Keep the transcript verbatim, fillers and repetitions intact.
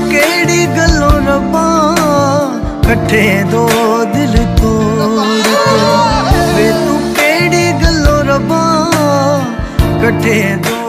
केड़ी गल्लों रब्बा कट्ठे दो दिल तोड़ के वे तू केड़ी गल्लों रब्बा कट्ठे दो